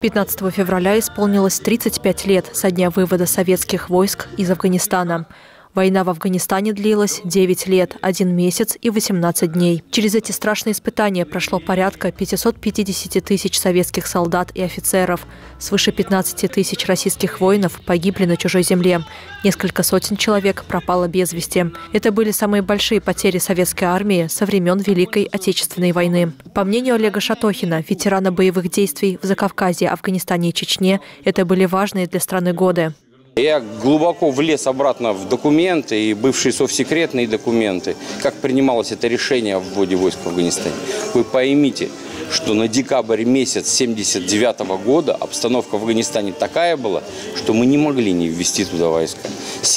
15 февраля исполнилось 35 лет со дня вывода советских войск из Афганистана. Война в Афганистане длилась 9 лет, 1 месяц и 18 дней. Через эти страшные испытания прошло порядка 550 тысяч советских солдат и офицеров. Свыше 15 тысяч российских воинов погибли на чужой земле. Несколько сотен человек пропало без вести. Это были самые большие потери советской армии со времен Великой Отечественной войны. По мнению Олега Шатохина, ветерана боевых действий в Закавказье, Афганистане и Чечне, это были важные для страны годы. Я глубоко влез обратно в документы и бывшие совсекретные документы, как принималось это решение о вводе войск в Афганистане. Вы поймите, что на декабрь месяц 1979 года обстановка в Афганистане такая была, что мы не могли не ввести туда войска.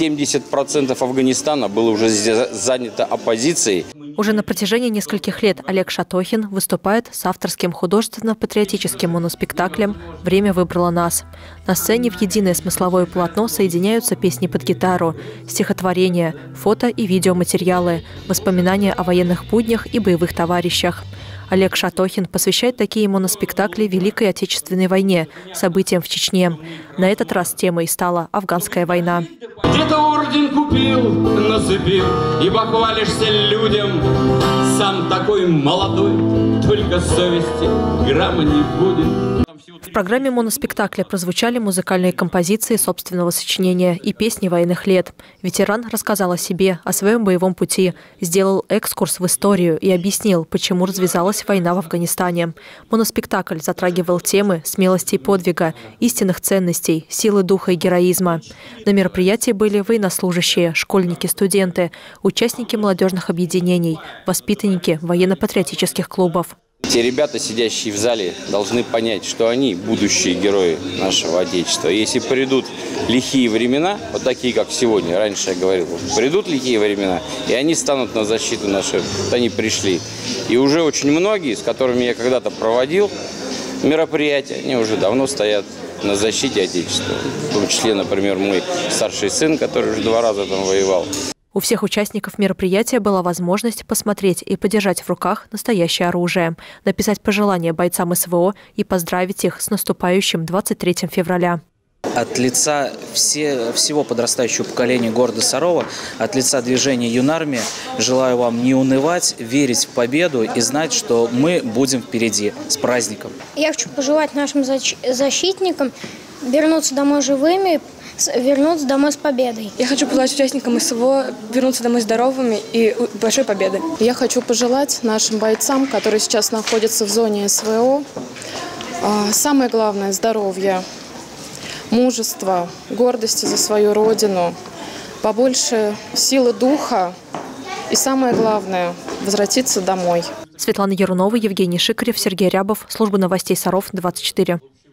70% Афганистана было уже занято оппозицией. Уже на протяжении нескольких лет Олег Шатохин выступает с авторским художественно-патриотическим моноспектаклем «Время выбрало нас». На сцене в единое смысловое полотно соединяются песни под гитару, стихотворения, фото и видеоматериалы, воспоминания о военных буднях и боевых товарищах. Олег Шатохин посвящает такие моноспектакли Великой Отечественной войне, событиям в Чечне. На этот раз темой стала афганская война. Где-то орден купил, нацепил, и похвалишься людям. Сам такой молодой, только совести грамма не будет. В программе моноспектакля прозвучали музыкальные композиции собственного сочинения и песни военных лет. Ветеран рассказал о себе, о своем боевом пути, сделал экскурс в историю и объяснил, почему развязалась война в Афганистане. Моноспектакль затрагивал темы смелости и подвига, истинных ценностей, силы духа и героизма. На мероприятии были военнослужащие, школьники, студенты, участники молодежных объединений, воспитанники военно-патриотических клубов. Те ребята, сидящие в зале, должны понять, что они будущие герои нашего Отечества. Если придут лихие времена, вот такие, как сегодня, раньше я говорил, придут лихие времена, и они станут на защиту нашей, вот они пришли. И уже очень многие, с которыми я когда-то проводил мероприятия, они уже давно стоят на защите Отечества. В том числе, например, мой старший сын, который уже 2 раза там воевал. У всех участников мероприятия была возможность посмотреть и подержать в руках настоящее оружие, написать пожелания бойцам СВО и поздравить их с наступающим 23 февраля. От лица всего подрастающего поколения города Сарова, от лица движения Юнармия, желаю вам не унывать, верить в победу и знать, что мы будем впереди. С праздником! Я хочу пожелать нашим защитникам вернуться домой живыми, вернуться домой с победой. Я хочу пожелать участникам СВО вернуться домой здоровыми и большой победы. Я хочу пожелать нашим бойцам, которые сейчас находятся в зоне СВО, самое главное – здоровья, мужества, гордости за свою родину, побольше силы духа и, самое главное, возвратиться домой. Светлана Ярунова, Евгений Шикарев, Сергей Рябов. Служба новостей Саров, 24.